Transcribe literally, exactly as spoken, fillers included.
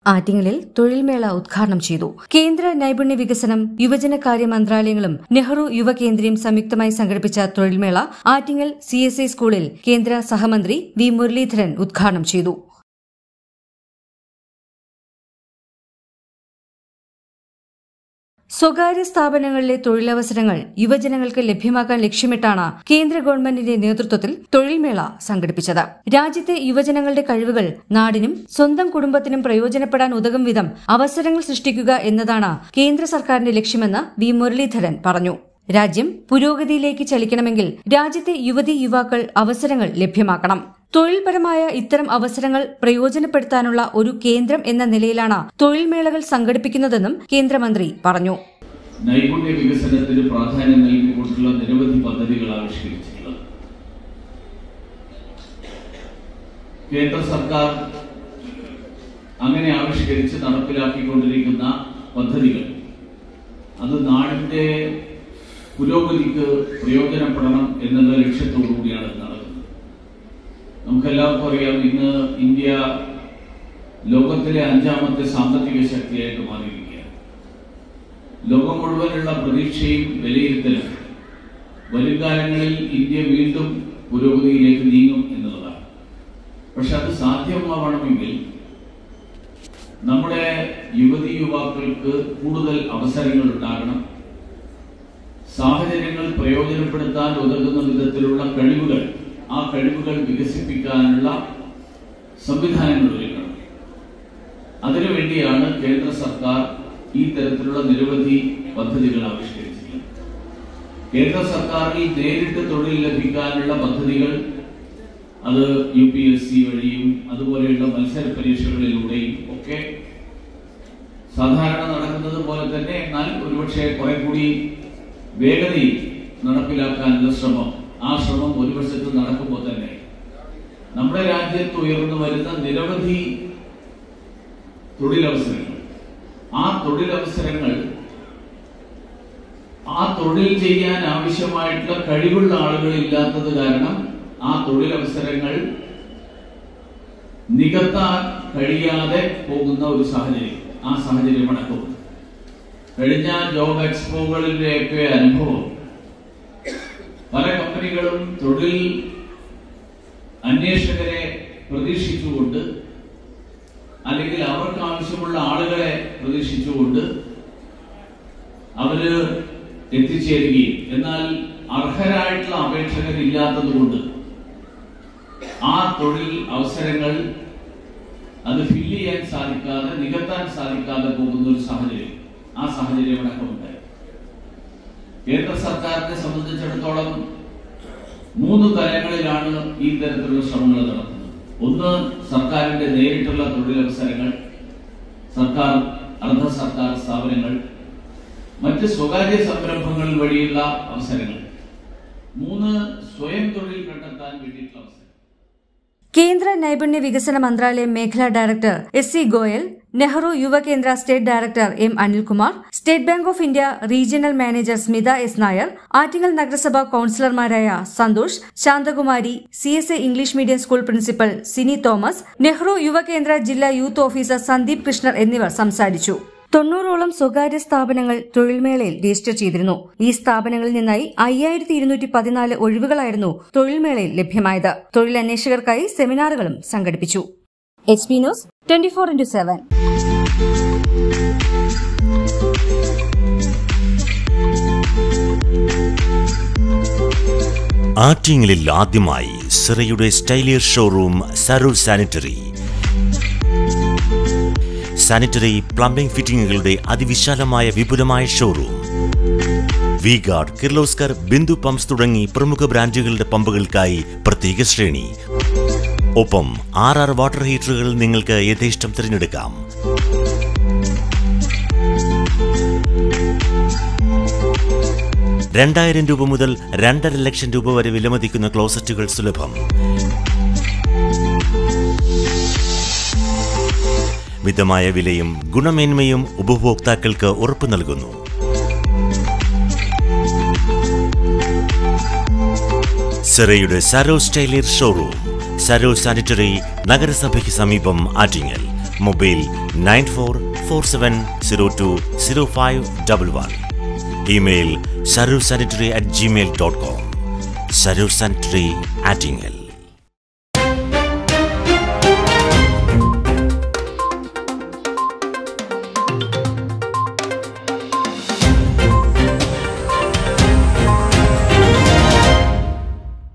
ആറ്റിങ്ങലിൽ തൊഴിൽമേള ഉദ്ഘാടനം ചെയ്തു. കേന്ദ്ര നൈപുണ്യ വികസനം, യുവജനകാര്യ മന്ത്രാലയങ്ങളും നെഹ്റു യുവകേന്ദ്രയും സംയുക്തമായി സംഘടിപ്പിച്ച തൊഴിൽമേള ആറ്റിങ്ങൽ സി എസ് ഐ സ്കൂളിൽ കേന്ദ്ര സഹമന്ത്രി വി മുരളീധരൻ ഉദ്ഘാടനം ചെയ്തു. സ്വകാര്യ സ്ഥാപനങ്ങളിലെ തൊഴിലവസരങ്ങൾ യുവജനങ്ങൾക്ക് ലഭ്യമാക്കാൻ ലക്ഷ്യമിട്ടാണ് കേന്ദ്ര ഗവൺമെന്റിന്റെ നേതൃത്വത്തിൽ തൊഴിൽമേള സംഘടിപ്പിച്ചത്. രാജ്യത്തെ യുവജനങ്ങളുടെ കഴിവുകൾ നാടിനും സ്വന്തം കുടുംബത്തിനും പ്രയോജനപ്പെടാൻ ഉതകും വിധം അവസരങ്ങൾ സൃഷ്ടിക്കുക എന്നതാണ് കേന്ദ്ര സർക്കാരിന്റെ ലക്ഷ്യമെന്ന് വി മുരളീധരൻ പറഞ്ഞു. രാജ്യം പുരോഗതിയിലേക്ക് ചലിക്കണമെങ്കിൽ രാജ്യത്തെ യുവതീ യുവാക്കൾ അവസരങ്ങൾ ലഭ്യമാക്കണം. തൊഴിൽപരമായ ഇത്തരം അവസരങ്ങൾ പ്രയോജനപ്പെടുത്താനുള്ള ഒരു കേന്ദ്രം എന്ന നിലയിലാണ് തൊഴിൽമേളകൾ സംഘടിപ്പിക്കുന്നതെന്നും കേന്ദ്രമന്ത്രി പറഞ്ഞു. നൈപുണ്യ വികസനത്തിന് പ്രാധാന്യം നൽകിക്കൊണ്ടുള്ള നിരവധി പദ്ധതികൾ ആവിഷ്കരിച്ചിട്ടുള്ളത് കേന്ദ്ര സർക്കാർ അങ്ങനെ ആവിഷ്കരിച്ച് നടപ്പിലാക്കിക്കൊണ്ടിരിക്കുന്ന പദ്ധതികൾ അത് നാടിന്റെ പുരോഗതിക്ക് പ്രയോജനപ്പെടണം എന്നുള്ള ലക്ഷ്യത്തോടുകൂടിയാണ് നടക്കുന്നത്. നമുക്കെല്ലാവർക്കും അറിയാം, ഇന്ന് ഇന്ത്യ ലോകത്തിലെ അഞ്ചാമത്തെ സാമ്പത്തിക ശക്തിയായിട്ട് മാറിയിരിക്കുകയാണ്. ലോകം മുഴുവനുള്ള പ്രതീക്ഷയും വിലയിരുത്തലും വരും കാലങ്ങളിൽ ഇന്ത്യ വീണ്ടും പുരോഗതിയിലേക്ക് നീങ്ങും എന്നുള്ളതാണ്. പക്ഷെ അത് സാധ്യമാവണമെങ്കിൽ നമ്മുടെ യുവതീ യുവാക്കൾക്ക് കൂടുതൽ അവസരങ്ങൾ ഉണ്ടാകണം. സാഹചര്യങ്ങൾ പ്രയോജനപ്പെടുത്താൻ ഉതകുന്ന വിധത്തിലുള്ള കഴിവുകൾ ആ കഴിവുകൾ വികസിപ്പിക്കാനുള്ള സംവിധാനങ്ങൾ ഒരുക്കണം. അതിനുവേണ്ടിയാണ് കേന്ദ്ര സർക്കാർ ഈ തരത്തിലുള്ള നിരവധി പദ്ധതികൾ ആവിഷ്കരിച്ചിട്ടുള്ളത്. കേന്ദ്ര സർക്കാരിൽ നേരിട്ട് തൊഴിൽ ലഭിക്കാനുള്ള പദ്ധതികൾ അത് യു പി എസ് സി വഴിയും അതുപോലെയുള്ള മത്സര പരീക്ഷകളിലൂടെയും ഒക്കെ സാധാരണ നടക്കുന്നത് പോലെ തന്നെ, എന്നാൽ ഒരുപക്ഷെ കുറെ കൂടി വേഗതയിൽ നടപ്പിലാക്കാനുള്ള ശ്രമം ആ ശ്രമം ഒരു വശത്ത് നടക്കുമ്പോൾ തന്നെ നമ്മുടെ രാജ്യത്ത് ഉയർന്നു വരുന്ന നിരവധി തൊഴിലവസരങ്ങൾ ആ തൊഴിലവസരങ്ങൾ ആ തൊഴിൽ ചെയ്യാൻ ആവശ്യമായിട്ടുള്ള കഴിവുള്ള ആളുകൾ ഇല്ലാത്തത് കാരണം ആ തൊഴിലവസരങ്ങൾ നികത്താൻ കഴിയാതെ പോകുന്ന ഒരു സാഹചര്യം ആ സാഹചര്യം നടക്കും. കഴിഞ്ഞ ജോബ് എക്സ്പോകളിലെയൊക്കെ അനുഭവം പല കമ്പനികളും തൊഴിൽ അന്വേഷകരെ പ്രതീക്ഷിച്ചുകൊണ്ട് അല്ലെങ്കിൽ അവർക്ക് ആവശ്യമുള്ള ആളുകളെ പ്രതീക്ഷിച്ചുകൊണ്ട് അവര് എത്തിച്ചേരുകയും എന്നാൽ അർഹരായിട്ടുള്ള അപേക്ഷകരില്ലാത്തതുകൊണ്ട് ആ തൊഴിൽ അവസരങ്ങൾ അത് ഫില്ല് ചെയ്യാൻ സാധിക്കാതെ നികത്താൻ സാധിക്കാതെ പോകുന്ന ഒരു സാഹചര്യം ആ സാഹചര്യം അടക്കമുണ്ടായി. കേന്ദ്ര സർക്കാരിനെ സംബന്ധിച്ചിടത്തോളം മൂന്ന് തലങ്ങളിലാണ് ഈ തരത്തിലുള്ള ശ്രമങ്ങൾ നടത്തുന്നത്. ഒന്ന്, സർക്കാരിന്റെ നേരിട്ടുള്ള തൊഴിലവസരങ്ങൾ, സർക്കാർ അർദ്ധ സർക്കാർ സ്ഥാപനങ്ങൾ, മറ്റ് സ്വകാര്യ സംരംഭങ്ങൾ വഴിയുള്ള അവസരങ്ങൾ. മൂന്ന്, സ്വയം തൊഴിൽ കണ്ടെത്താൻ വേണ്ടിയിട്ടുള്ള അവസരം. കേന്ദ്ര നൈപുണ്യ വികസന മന്ത്രാലയം മേഖലാ director S C Goyal, Nehru Yuva Kendra state director M Anilkumar, state bank of India regional manager Smitha S Nair, Attingal നഗരസഭാ കൌൺസിലർമാരായ Santhosh, Shanthakumari, C S I English medium school principal Sini Thomas, Nehru യുവകേന്ദ്ര ജില്ലാ യൂത്ത് ഓഫീസർ സന്ദീപ് കൃഷ്ണർ എന്നിവർ സംസാരിച്ചു. തൊണ്ണൂറോളം സ്വകാര്യ സ്ഥാപനങ്ങൾ തൊഴിൽമേളയിൽ രജിസ്റ്റർ ചെയ്തിരുന്നു. ഈ സ്ഥാപനങ്ങളിൽ നിന്നായി അയ്യായിരത്തി ഇരുന്നൂറ്റി പതിനാല് ഒഴിവുകളായിരുന്നു തൊഴിൽമേളയിൽ ലഭ്യമായത്. തൊഴിലന്വേഷകർക്കായി സെമിനാറുകളും സംഘടിപ്പിച്ചു. H P news twenty four into seven. ആറ്റിങ്ങലിൽ ആദ്യമായി സിറയുടെ സ്റ്റൈലിയർ ഷോറൂം സരൂർ സാനിറ്ററി. സാനിറ്ററി പ്ലംബിംഗ് ഫിറ്റിംഗുകളുടെ അതിവിശാലമായ വിപുലമായ showroom. V guard, Kirloskar, Bindu pumps തുടങ്ങി പ്രമുഖ ബ്രാൻഡുകളുടെ പമ്പുകൾക്കായി പ്രത്യേക ശ്രേണി. ഒപ്പം ആർ ആർ വാട്ടർ ഹീറ്ററുകൾ നിങ്ങൾക്ക് യഥേഷ്ടം തിരഞ്ഞെടുക്കാം. രണ്ടായിരം രൂപ മുതൽ രണ്ടര ലക്ഷം രൂപ വരെ വിലമതിക്കുന്ന ക്ലോസറ്റുകൾ സുലഭം. മിതമായ വിലയും ഗുണമേന്മയും ഉപഭോക്താക്കൾക്ക് ഉറപ്പു നൽകുന്നു. സിറയുടെ സരോ സ്റ്റൈലിയർ ഷോറൂം, സരോ സാനിറ്ററി, നഗരസഭയ്ക്ക് സമീപം, Attingal. Mobile nine four four seven zero two zero five one one. Email sarur sanitary at gmail dot com. Sarur Sanitary, Attingel.